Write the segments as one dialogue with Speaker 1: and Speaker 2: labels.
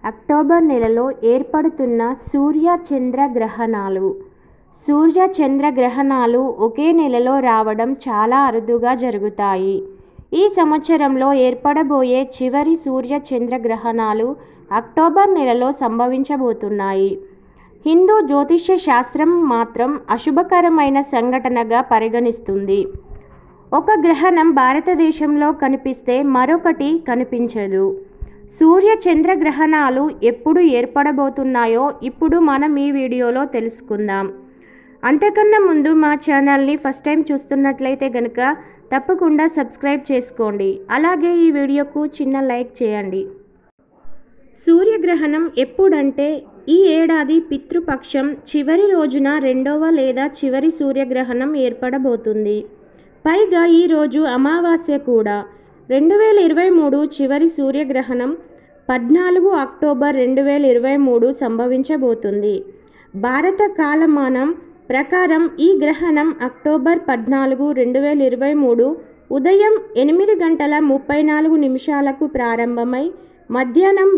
Speaker 1: October నెలలో ఏర్పడుతున్న సూర్య చంద్ర గ్రహణాలు. సూర్య చంద్ర గ్రహణాలు ఒకే నెలలో రావడం చాలా అరుదుగా జరుగుతాయి. ఈ సంవత్సరంలో ఏర్పడబోయే చివరి సూర్య చంద్ర గ్రహణాలు అక్టోబర్ నెలలో సంభవించబోతున్నాయి. హిందూ జ్యోతిష్య శాస్త్రం మాత్రం అశుభకరమైన సంఘటనగా పరిగణిస్తుంది. ఒక గ్రహణం భారతదేశంలో కనిపిస్తే మరొకటి కనిపించదు. సూర్య చంద్ర గ్రహణాలు ఎప్పుడు ఏర్పడబోతున్నాయో ఇప్పుడు మనం ఈ వీడియోలో తెలుసుకుందాం. అంతకన్నా ముందు మా ఛానల్ని ఫస్ట్ టైం చూస్తున్నట్లయితే కనుక తప్పకుండా సబ్స్క్రైబ్ చేసుకోండి. అలాగే ఈ వీడియోకు చిన్న లైక్ చేయండి. సూర్యగ్రహణం ఎప్పుడంటే ఈ ఏడాది పితృపక్షం చివరి రోజున రెండవ లేదా చివరి సూర్యగ్రహణం ఏర్పడబోతుంది. పైగా ఈరోజు అమావాస్య కూడా. 2023 చివరి సూర్యగ్రహణం 14 అక్టోబర్ 2023 సంభవించబోతుంది. భారత కాలమానం ప్రకారం ఈ గ్రహణం అక్టోబర్ 14, 2023 ఉదయం 8:34 ప్రారంభమై మధ్యాహ్నం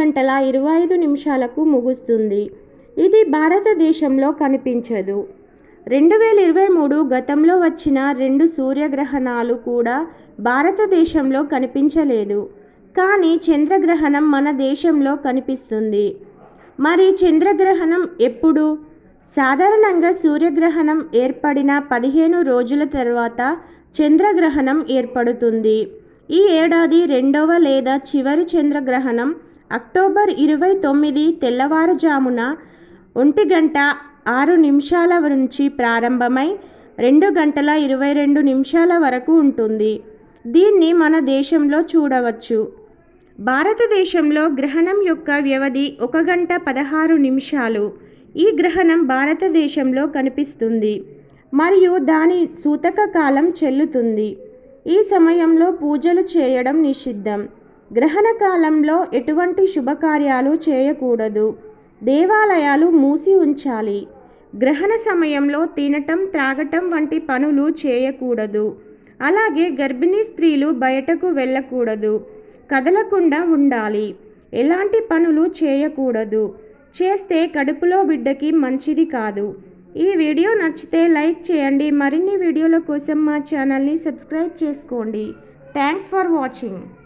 Speaker 1: 2:25 ముగుస్తుంది. ఇది భారతదేశంలో కనిపించదు. 2023 గతంలో వచ్చిన 2 సూర్యగ్రహణాలు కూడా భారతదేశంలో కనిపించలేదు. కానీ చంద్రగ్రహణం మన దేశంలో కనిపిస్తుంది. మరి చంద్రగ్రహణం ఎప్పుడు? సాధారణంగా సూర్యగ్రహణం ఏర్పడిన 15 రోజుల తర్వాత చంద్రగ్రహణం ఏర్పడుతుంది. ఈ ఏడాది రెండవ లేదా చివరి చంద్రగ్రహణం అక్టోబర్ 29 తెల్లవారుజామున 1:06 నుంచి ప్రారంభమై 2:22 వరకు ఉంటుంది. దీన్ని మన దేశంలో చూడవచ్చు. భారతదేశంలో గ్రహణం యొక్క వ్యవధి 1:16. ఈ గ్రహణం భారతదేశంలో కనిపిస్తుంది మరియు దాని సూతక కాలం చెల్లుతుంది. ఈ సమయంలో పూజలు చేయడం నిషిద్ధం. గ్రహణ కాలంలో ఎటువంటి శుభకార్యాలు చేయకూడదు. దేవాలయాలు మూసి ఉంచాలి. గ్రహణ సమయంలో తినటం, త్రాగటం వంటి పనులు చేయకూడదు. అలాగే గర్భిణీ స్త్రీలు బయటకు వెళ్ళకూడదు. కదలకుండా ఉండాలి. ఎలాంటి పనులు చేయకూడదు. చేస్తే కడుపులో బిడ్డకి మంచిది కాదు. ఈ వీడియో నచ్చితే లైక్ చేయండి. మరిన్ని వీడియోల కోసం మా ఛానల్ని సబ్స్క్రైబ్ చేసుకోండి. Thanks for watching.